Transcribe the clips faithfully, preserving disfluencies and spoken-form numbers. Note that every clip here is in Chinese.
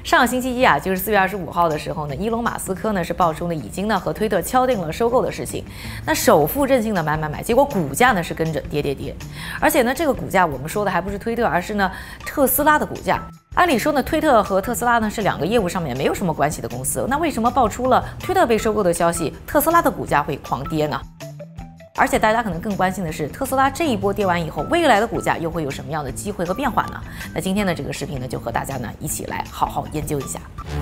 上个星期一啊，就是四月二十五号的时候呢，伊隆马斯克呢是爆出呢已经呢和推特敲定了收购的事情。那首富任性的买买买，结果股价呢是跟着跌跌跌，而且呢这个股价我们说的还不是推特，而是呢特斯拉的股价。按理说呢，推特和特斯拉呢是两个业务上面没有什么关系的公司，那为什么爆出了推特被收购的消息，特斯拉的股价会狂跌呢？而且大家可能更关心的是，特斯拉这一波跌完以后，未来的股价又会有什么样的机会和变化呢？那今天的这个视频呢，就和大家呢一起来好好研究一下。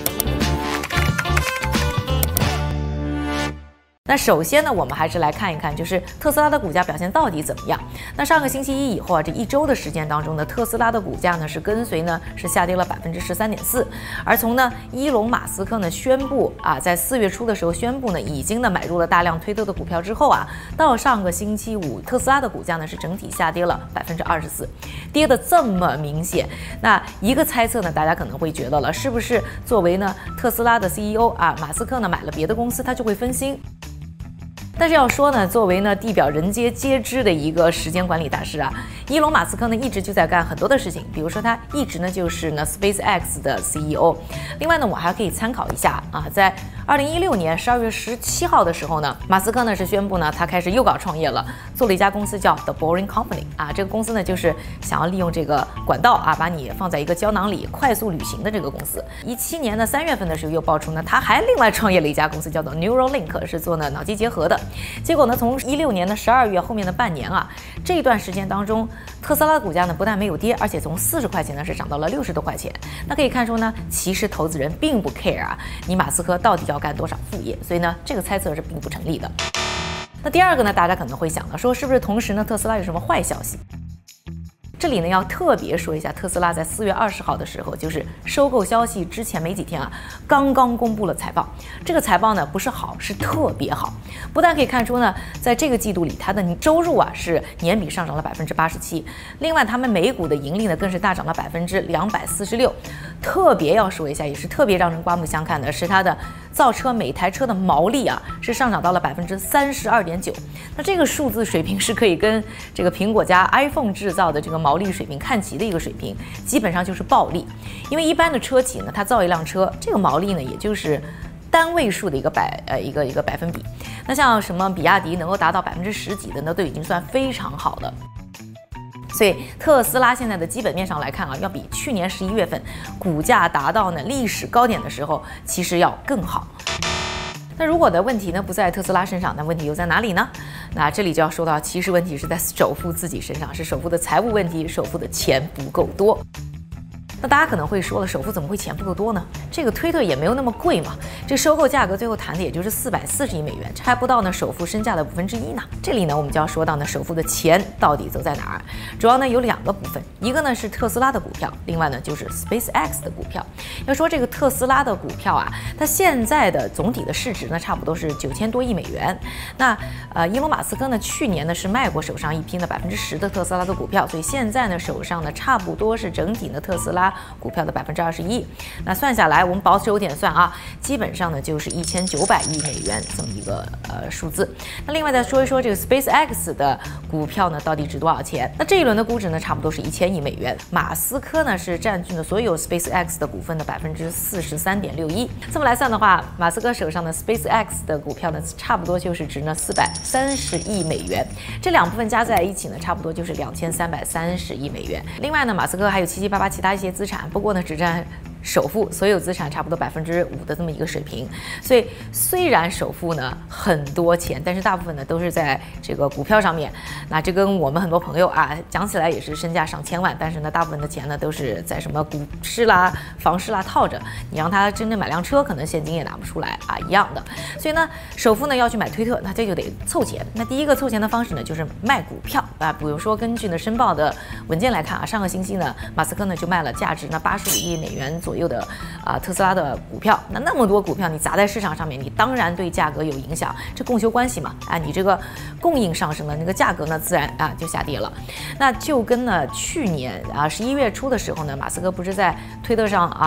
那首先呢，我们还是来看一看，就是特斯拉的股价表现到底怎么样。那上个星期一以后啊，这一周的时间当中呢，特斯拉的股价呢是跟随呢是下跌了百分之十三点四。而从呢伊隆马斯克呢宣布啊，在四月初的时候宣布呢，已经呢买入了大量推特的股票之后啊，到上个星期五，特斯拉的股价呢是整体下跌了百分之二十四，跌得这么明显。那一个猜测呢，大家可能会觉得了，是不是作为呢特斯拉的 C E O 啊，马斯克呢买了别的公司，他就会分心？但是要说呢，作为呢地表人皆皆知的一个时间管理大师啊，伊隆马斯克呢一直就在干很多的事情，比如说他一直呢就是呢 SpaceX 的 C E O。另外呢，我还可以参考一下啊，在二零一六年十二月十七号的时候呢，马斯克呢是宣布呢他开始又搞创业了，做了一家公司叫 The Boring Company 啊，这个公司呢就是想要利用这个管道啊，把你放在一个胶囊里快速旅行的这个公司。一七年的三月份的时候又爆出呢，他还另外创业了一家公司叫做 Neuralink， 是做呢脑机结合的。结果呢，从一六年的十二月后面的半年啊，这一段时间当中，特斯拉的股价呢不但没有跌，而且从四十块钱呢是涨到了六十多块钱。那可以看出呢，其实投资人并不 care 啊，你马斯克到底要干多少副业，所以呢，这个猜测是并不成立的。那第二个呢，大家可能会想到说，是不是同时呢，特斯拉有什么坏消息？这里呢要特别说一下，特斯拉在四月二十号的时候，就是收购消息之前没几天啊，刚刚公布了财报。这个财报呢不是好，是特别好。不但可以看出呢，在这个季度里，它的收入啊是年比上涨了百分之八十七，另外他们每股的盈利呢更是大涨了百分之两百四十六。特别要说一下，也是特别让人刮目相看的是它的造车每台车的毛利啊是上涨到了百分之三十二点九。那这个数字水平是可以跟这个苹果加 iPhone 制造的这个毛利水平看齐的一个水平，基本上就是暴利。因为一般的车企呢，它造一辆车，这个毛利呢也就是单位数的一个百呃一个一个百分比。那像什么比亚迪能够达到百分之十几的，那都已经算非常好的。所以特斯拉现在的基本面上来看啊，要比去年十一月份股价达到呢历史高点的时候，其实要更好。那如果的问题呢不在特斯拉身上，那问题又在哪里呢？那这里就要说到，其实问题是在首富自己身上，是首富的财务问题，首富的钱不够多。那大家可能会说了，首富怎么会钱不够多呢？这个推特也没有那么贵嘛，这收购价格最后谈的也就是四百四十亿美元，这还不到呢首富身价的五分之一呢。这里呢，我们就要说到呢，首富的钱到底走在哪儿？主要呢有两个部分，一个呢是特斯拉的股票，另外呢就是 SpaceX 的股票。要说这个特斯拉的股票啊，它现在的总体的市值呢，差不多是九千多亿美元。那呃，伊隆马斯克呢，去年呢是卖过手上一批呢百分之十的特斯拉的股票，所以现在呢手上呢差不多是整体呢特斯拉股票的百分之二十一，那算下来，我们保守点算啊，基本上呢就是一千九百亿美元这么一个呃数字。那另外再说一说这个 SpaceX 的股票呢到底值多少钱？那这一轮的估值呢差不多是一千亿美元，马斯克呢是占据了所有 SpaceX 的股份的百分之四十三点六一。这么来算的话，马斯克手上的 SpaceX 的股票呢差不多就是值呢四百三十亿美元，这两部分加在一起呢差不多就是两千三百三十亿美元。另外呢，马斯克还有七七八八其他一些资产。不过呢，只占首富所有资产差不多百分之五的这么一个水平，所以虽然首富呢很多钱，但是大部分呢都是在这个股票上面。那这跟我们很多朋友啊讲起来也是身价上千万，但是呢大部分的钱呢都是在什么股市啦、房市啦套着，你让他真正买辆车，可能现金也拿不出来啊，一样的。所以呢，首富呢要去买推特，那这就得凑钱。那第一个凑钱的方式呢就是卖股票啊，比如说根据呢申报的文件来看啊，上个星期呢马斯克呢就卖了价值呢八十五亿美元左右的啊、呃、特斯拉的股票。那那么多股票你砸在市场上面，你当然对价格有影响，这供求关系嘛啊，你这个供应上升了，那个价格呢自然啊就下跌了。那就跟呢去年啊十一月初的时候呢，马斯克不是在推特上啊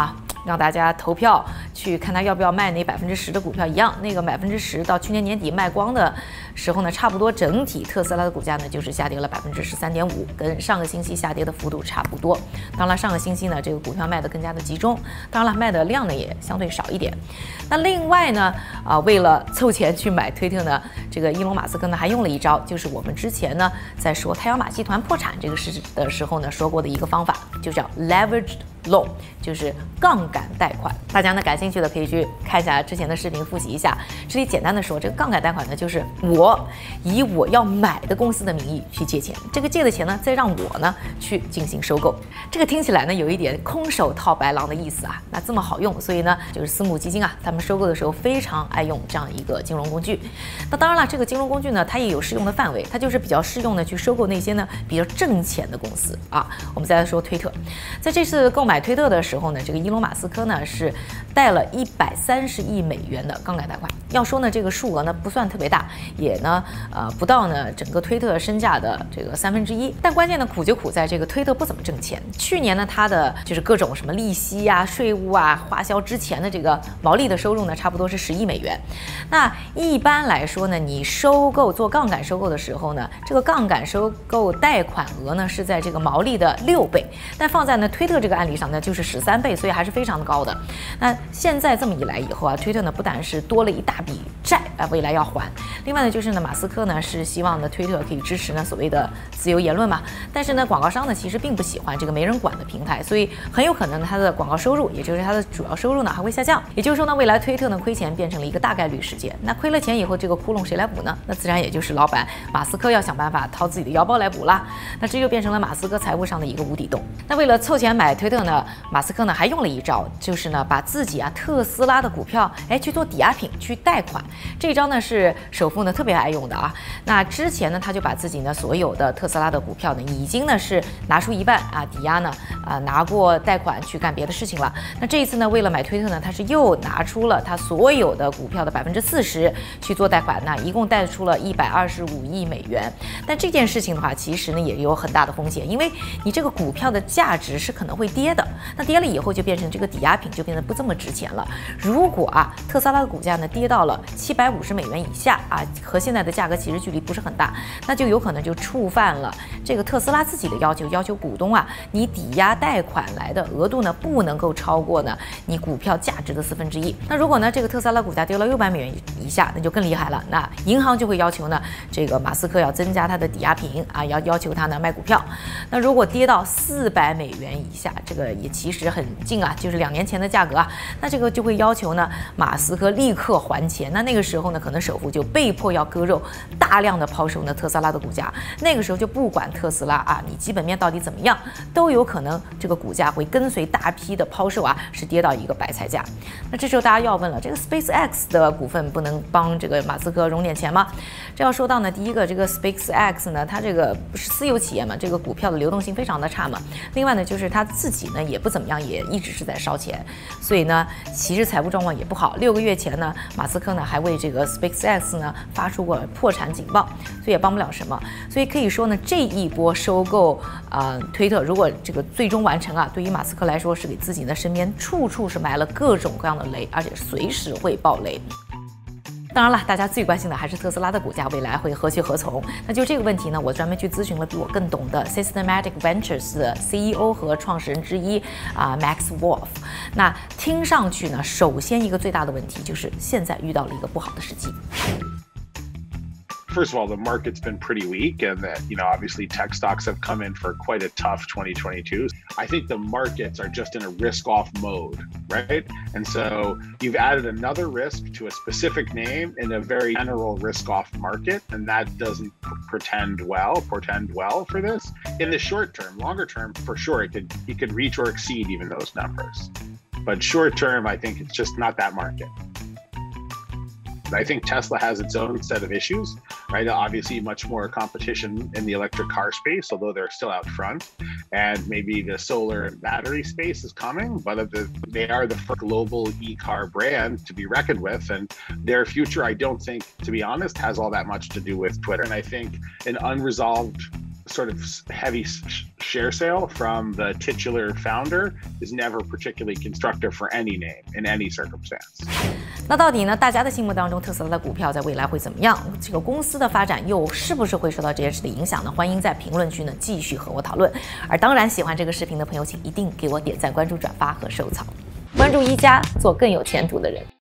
让大家投票去看他要不要卖那百分之十的股票一样，那个百分之十到去年年底卖光的时候呢，差不多整体特斯拉的股价呢就是下跌了百分之十三点五，跟上个星期下跌的幅度差不多。当然，上个星期呢，这个股票卖得更加的集中，当然了，卖的量呢也相对少一点。那另外呢，啊，为了凑钱去买推特呢，这个伊隆马斯克呢还用了一招，就是我们之前呢在说太阳马集团破产这个事的时候呢说过的一个方法，就叫 leveraged loan， 就是杠杆贷款。大家呢感兴趣的可以去看一下之前的视频复习一下。这里简单的说，这个杠杆贷款呢，就是我以我要买的公司的名义去借钱，这个借的钱呢再让我呢去进行收购。这个听起来呢有一点空手套白狼的意思啊，那这么好用，所以呢就是私募基金啊，他们收购的时候非常爱用这样一个金融工具。那当然了，这个金融工具呢它也有适用的范围，它就是比较适用的去收购那些呢比较挣钱的公司啊。我们再来说推特，在这次购买推特的时候呢，这个伊隆马斯克呢是贷了一百三十亿美元的杠杆贷款。要说呢这个数额呢不算特别大，也呢呃不到呢整个推特身价的这个三分之一。但关键呢苦就苦在这个推特不怎么挣钱。去年呢它的就是各种什么利息啊、税务啊、花销之前的这个毛利的收入呢，差不多是十亿美元。那一般来说呢，你收购做杠杆收购的时候呢，这个杠杆收购贷款额呢是在这个毛利的六倍，但放在呢推特这个案例上呢就是十三倍，所以还是非常的高的。那现在这么一来以后啊，推特呢不但是多了一大笔债啊，未来要还，另外呢就是呢马斯克呢是希望呢推特可以支持呢所谓的自由言论嘛，但是呢广告商呢其实并不喜欢这个没人管的平台，所以很有可能它的广告收入，也就是它的主要收入呢还会下降。也就是说呢，未来推特呢亏钱变成了一个大概率事件。那亏了钱以后，这个窟窿谁来补呢？那自然也就是老板马斯克要想办法掏自己的腰包来补啦。那这就变成了马斯克财务上的一个无底洞。那为了凑钱买推特呢，马斯克呢还用了一招，就是呢把自己啊特斯拉的股票哎去做抵押品去贷款。这一招呢是首富呢特别爱用的啊。那之前呢他就把自己呢所有的特斯拉的股票呢已经呢是拿出一半啊抵押呢啊拿过贷款去干别的事情了。那这一次呢为了买推特呢，他是又拿出了他所有的股票的百分之四十去做贷款，那一共贷出了一百二十五亿美元。但这件事情的话，其实呢也有很大的风险，因为你这个股票的价值是可能会跌的，那跌了以后就变成这个抵押品就变得不这么值钱了。如果啊特斯拉的股价呢跌到了七百五十美元以下啊，和现在的价格其实距离不是很大，那就有可能就触犯了这个特斯拉自己的要求，要求股东啊你抵押贷款来的额度呢不能够超过呢你股票价值的四分之一。那如果呢这个特斯拉股价跌了六百美元以下，那就更厉害了，那银行就会要求呢这个马斯克要增加他的抵押品啊，要要求他呢卖股票。那如果跌到四百美元以下，这个也其实很近啊，就是两年前的价格啊，那这个就会要求呢马斯克立刻还钱。那那个时候呢可能首富就被迫要割肉，大量的抛售呢特斯拉的股价。那个时候就不管特斯拉啊你基本面到底怎么样，都有可能这个股价会跟随大批的抛售啊是跌到一个白菜价。那这时候大家要问了，这个 SpaceX 的股份不能帮这个马斯克融点钱吗？这要说到呢，第一个这个 SpaceX 呢，它这个不是私有企业嘛，这个股票的流动性非常的差嘛。另外呢，就是他自己呢也不怎么样，也一直是在烧钱，所以呢，其实财务状况也不好。六个月前呢，马斯克呢还为这个 SpaceX 呢发出过破产警报，所以也帮不了什么。所以可以说呢，这一波收购啊、呃、推特，如果这个最终完成啊，对于马斯克来说是给自己的身边处处是埋了各种各样的雷，而且随时会爆雷。当然了，大家最关心的还是特斯拉的股价未来会何去何从。那就这个问题呢，我专门去咨询了比我更懂的 Systematic Ventures 的 C E O 和创始人之一啊、呃、Max Wolf。那听上去呢，首先一个最大的问题就是现在遇到了一个不好的时机。 First of all, the market's been pretty weak, and that, you know, obviously tech stocks have come in for quite a tough twenty twenty-two. I think the markets are just in a risk-off mode, right? And so you've added another risk to a specific name in a very general risk-off market, and that doesn't pretend well, portend well for this. In the short term, longer term, for sure, it could it could reach or exceed even those numbers. But short term, I think it's just not that market. I think Tesla has its own set of issues, right? Obviously, much more competition in the electric car space, although they're still out front. And maybe the solar and battery space is coming, but they are the first global e-car brand to be reckoned with. And their future, I don't think, to be honest, has all that much to do with Twitter. And I think an unresolved sort of heavy share sale from the titular founder is never particularly constructive for any name in any circumstance. 那到底呢？大家的心目当中，特斯拉的股票在未来会怎么样？这个公司的发展又是不是会受到这件事的影响呢？欢迎在评论区呢继续和我讨论。而当然，喜欢这个视频的朋友，请一定给我点赞、关注、转发和收藏。关注一加，做更有前途的人。